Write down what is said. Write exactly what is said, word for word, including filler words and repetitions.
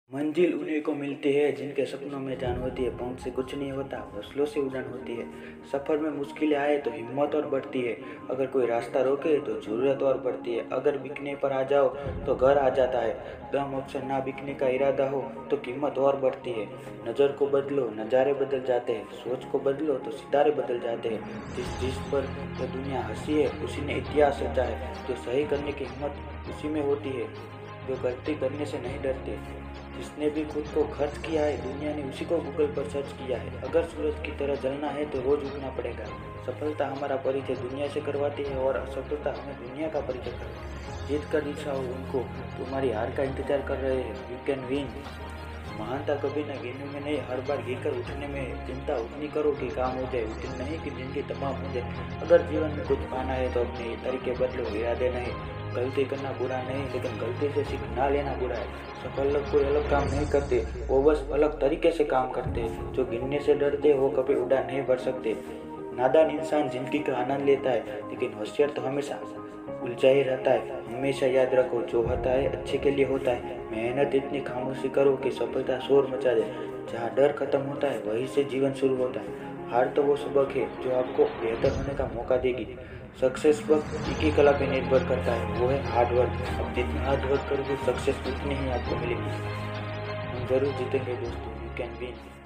मंजिल उन्हीं को मिलती है जिनके सपनों में जान होती है। पंख से कुछ नहीं होता, हौसलों से उड़ान होती है। सफ़र में मुश्किलें आए तो हिम्मत और बढ़ती है। अगर कोई रास्ता रोके तो ज़रूरत और बढ़ती है। अगर बिकने पर आ जाओ तो घर आ जाता है। दम अक्सर ना बिकने का इरादा हो तो कीमत और बढ़ती है। नज़र को बदलो, नज़ारे बदल जाते हैं। सोच को बदलो तो सितारे बदल जाते हैं। जिस जिस पर यह दुनिया हंसी है उसी ने इतिहास रचा है। जो सही करने की हिम्मत उसी में होती है, जो गलती करने से नहीं डरते। जिसने भी खुद को खर्च किया है दुनिया ने उसी को गूगल पर सर्च किया है। अगर सूरज की तरह जलना है तो रोज उगना पड़ेगा। सफलता हमारा परिचय दुनिया से करवाती है और असफलता हमें दुनिया का परिचय करवाती है। जीत का दिशा हो उनको तुम्हारी हार का इंतजार कर रहे हैं। You can win. महानता कभी न गिरने में नहीं, हर बार गिरकर उठने में चिंता उतनी करो कि काम हो जाए, उतनी नहीं कि जिंदगी तमाम हो जाए। अगर जीवन में कुछ पाना है तो अपने तरीके बदलो, इरादे नहीं। गलती करना बुरा नहीं, लेकिन गलती से सीख ना लेना बुरा है। सफल लोग कोई अलग काम नहीं करते, वो बस अलग तरीके से काम करते हैं। जो गिरने से डरते वो कभी उड़ान नहीं भर सकते। नादान इंसान जिंदगी का आनंद लेता है, लेकिन होशियार तो हमेशा उलझा ही रहता है। हमेशा याद रखो, जो होता है अच्छे के लिए होता है। मेहनत इतनी खामोशी करो कि सफलता शोर मचा दे। जहाँ डर खत्म होता है वहीं से जीवन शुरू होता है। हार तो वो सबक है जो आपको बेहतर होने का मौका देगी। सक्सेस वक्त एक ही कला पे निर्भर करता है, वो है हार्ड वर्क। अब जितनी हार्ड वर्क करोगे सक्सेस उतनी ही आपको मिलेगी। हम जरूर जीतेंगे दोस्तों। You can win.